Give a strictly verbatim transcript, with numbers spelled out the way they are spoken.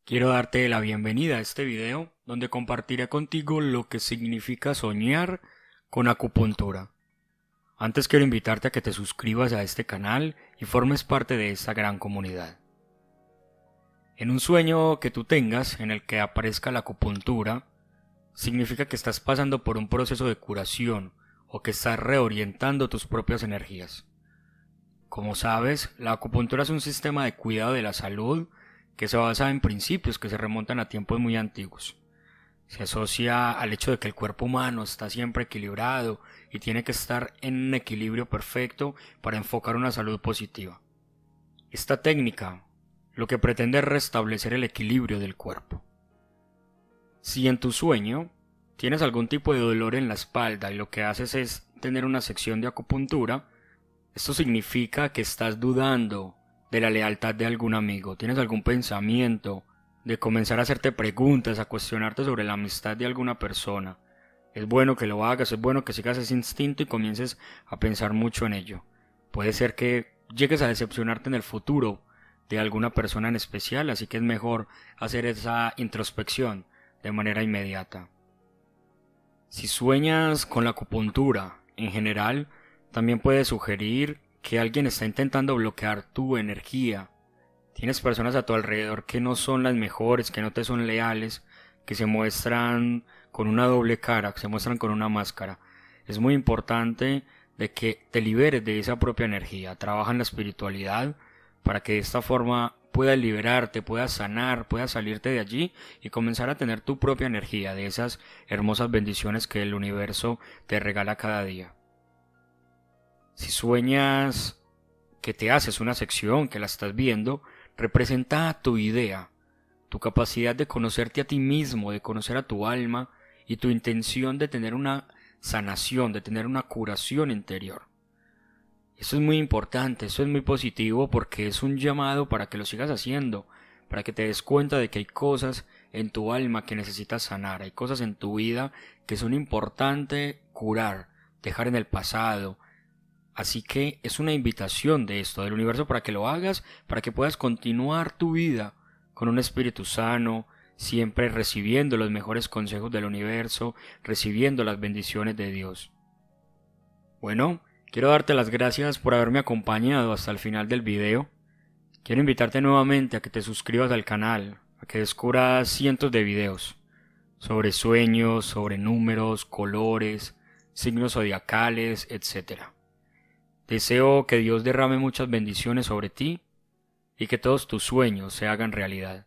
Quiero darte la bienvenida a este video donde compartiré contigo lo que significa soñar con acupuntura. Antes quiero invitarte a que te suscribas a este canal y formes parte de esta gran comunidad. En un sueño que tú tengas en el que aparezca la acupuntura, significa que estás pasando por un proceso de curación o que estás reorientando tus propias energías. Como sabes, la acupuntura es un sistema de cuidado de la salud que se basa en principios que se remontan a tiempos muy antiguos. Se asocia al hecho de que el cuerpo humano está siempre equilibrado y tiene que estar en un equilibrio perfecto para enfocar una salud positiva. Esta técnica lo que pretende es restablecer el equilibrio del cuerpo. Si en tu sueño tienes algún tipo de dolor en la espalda y lo que haces es tener una sección de acupuntura, esto significa que estás dudando de la lealtad de algún amigo, tienes algún pensamiento de comenzar a hacerte preguntas, a cuestionarte sobre la amistad de alguna persona. Es bueno que lo hagas, es bueno que sigas ese instinto y comiences a pensar mucho en ello. Puede ser que llegues a decepcionarte en el futuro de alguna persona en especial, así que es mejor hacer esa introspección de manera inmediata. Si sueñas con la acupuntura en general, también puede sugerir que alguien está intentando bloquear tu energía. Tienes personas a tu alrededor que no son las mejores, que no te son leales, que se muestran con una doble cara, que se muestran con una máscara. Es muy importante de que te liberes de esa propia energía. Trabaja en la espiritualidad para que de esta forma puedas liberarte, puedas sanar, puedas salirte de allí y comenzar a tener tu propia energía, de esas hermosas bendiciones que el universo te regala cada día. Si sueñas que te haces una sección, que la estás viendo, representa tu idea, tu capacidad de conocerte a ti mismo, de conocer a tu alma y tu intención de tener una sanación, de tener una curación interior. Eso es muy importante, eso es muy positivo porque es un llamado para que lo sigas haciendo, para que te des cuenta de que hay cosas en tu alma que necesitas sanar, hay cosas en tu vida que son importantes curar, dejar en el pasado. Así que es una invitación de esto, del universo, para que lo hagas, para que puedas continuar tu vida con un espíritu sano, siempre recibiendo los mejores consejos del universo, recibiendo las bendiciones de Dios. Bueno, quiero darte las gracias por haberme acompañado hasta el final del video. Quiero invitarte nuevamente a que te suscribas al canal, a que descubras cientos de videos sobre sueños, sobre números, colores, signos zodiacales, etcétera. Deseo que Dios derrame muchas bendiciones sobre ti y que todos tus sueños se hagan realidad.